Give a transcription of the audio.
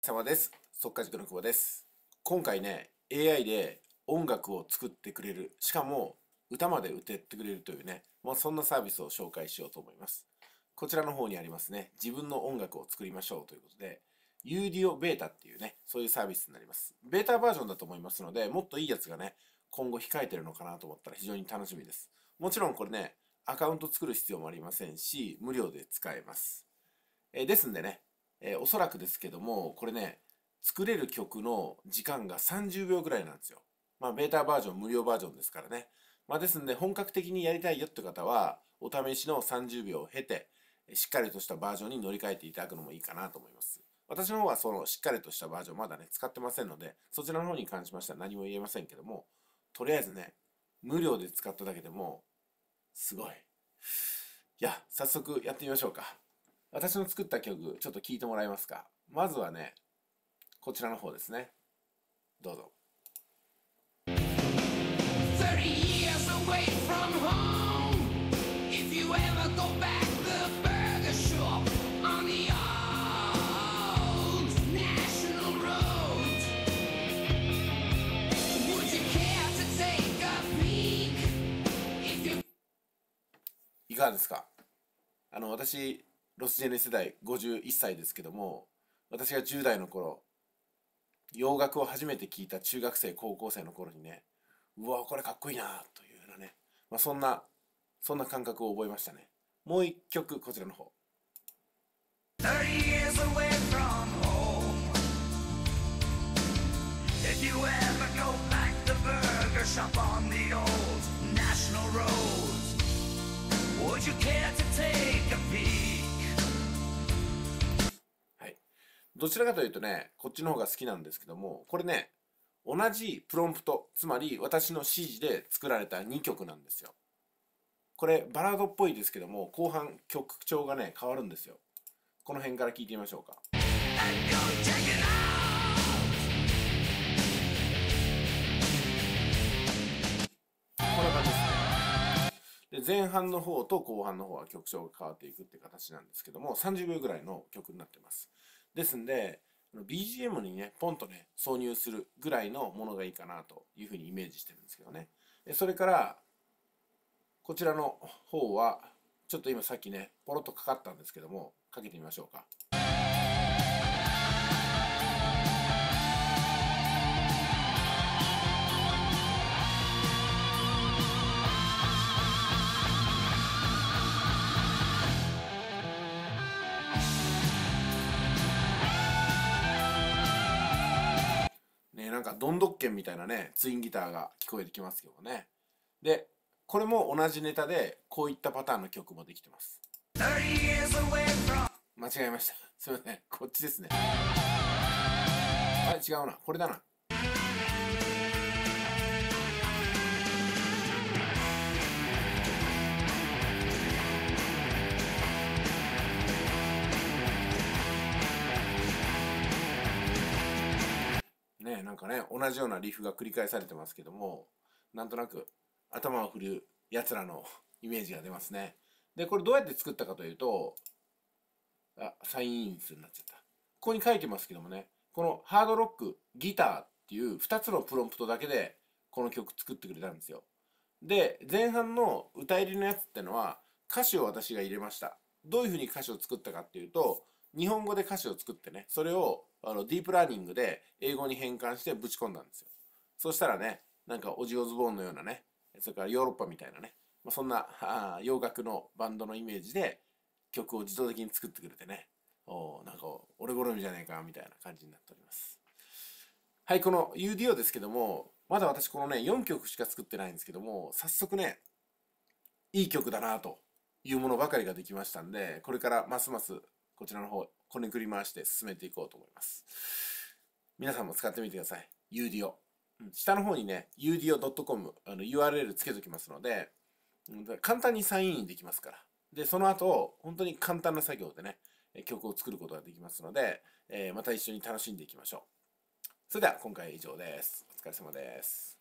様です。速稼塾の久保です。今回ね、AI で音楽を作ってくれる、しかも歌まで歌ってくれるというね、そんなサービスを紹介しようと思います。こちらの方にありますね、自分の音楽を作りましょうということで、UDO ベータっていうね、そういうサービスになります。ベータバージョンだと思いますので、もっといいやつがね、今後控えてるのかなと思ったら非常に楽しみです。もちろんこれね、アカウント作る必要もありませんし、無料で使えます。ですんでね、おそらくですけども、これね、作れる曲の時間が30秒ぐらいなんですよ。ベータバージョン、無料バージョンですからね。ですんで、本格的にやりたいよって方は、お試しの30秒を経て、しっかりとしたバージョンに乗り換えていただくのもいいかなと思います。私の方はそのしっかりとしたバージョンまだね、使ってませんので、そちらの方に関しましては何も言えませんけども、とりあえずね、無料で使っただけでも、すごい。いや、早速やってみましょうか。私の作った曲、ちょっと聴いてもらえますか。まずはね、こちらの方ですね。どうぞ。30 years away from home. If you ever go back the burger shop on the old National Road, would you care to take a peek? If you いかがですか。私、ロスジェネ世代51歳ですけども、私が10代の頃、洋楽を初めて聴いた中学生、高校生の頃にね、うわ、これかっこいいなというようなね、そんな感覚を覚えましたね。もう一曲、こちらの方。30 years away from home. If you ever go back the burger shop on the old National Road, would you care to take a peek? はい。どちらかというとね、こっちの方が好きなんですけども、これね、同じプロンプト、つまり私の指示で作られた2曲なんですよ。これバラードっぽいですけども、後半曲調がね、変わるんですよ。この辺から聞いてみましょうか。こんな感じですね。で、前半の方と後半の方は曲調が変わっていくって形なんですけども、30秒ぐらいの曲になってます。ですんで、BGM にね、ポンとね、挿入するぐらいのものがいいかなというふうにイメージしてるんですけどね。それから、こちらの方は、ちょっと今さっきね、ポロッとかかったんですけども、かけてみましょうか。なんかどんどっけんみたいなね、ツインギターが聞こえてきますけどね。で、これも同じネタで、こういったパターンの曲もできてます。間違えました。すいません。こっちですね。あれ違うな。これだな。なんかね、同じようなリフが繰り返されてますけども、なんとなく頭を振る奴らのイメージが出ますね。で、これどうやって作ったかというと、サインイン数になっちゃった。ここに書いてますけどもね、このハードロック、ギターっていう2つのプロンプトだけでこの曲作ってくれたんですよ。で、前半の歌入りのやつってのは歌詞を私が入れました。どういうふうに歌詞を作ったかっていうと、日本語で歌詞を作ってね、それをディープラーニングで英語に変換してぶち込んだんですよ。そしたらね、なんかオジオズボーンのようなね、それからヨーロッパみたいなね、そんな洋楽のバンドのイメージで曲を自動的に作ってくれてね、なんか俺好みじゃねえかみたいな感じになっております。はい、この UDO ですけども、まだ私このね、4曲しか作ってないんですけども、早速ね、いい曲だなというものばかりができましたんで、これからますますこちらの方、こねくり回して進めていこうと思います。皆さんも使ってみてください。UDO。下の方にね、udio.com、URL つけときますので、簡単にサインインできますから。で、その後、本当に簡単な作業でね、曲を作ることができますので、また一緒に楽しんでいきましょう。それでは今回は以上です。お疲れ様です。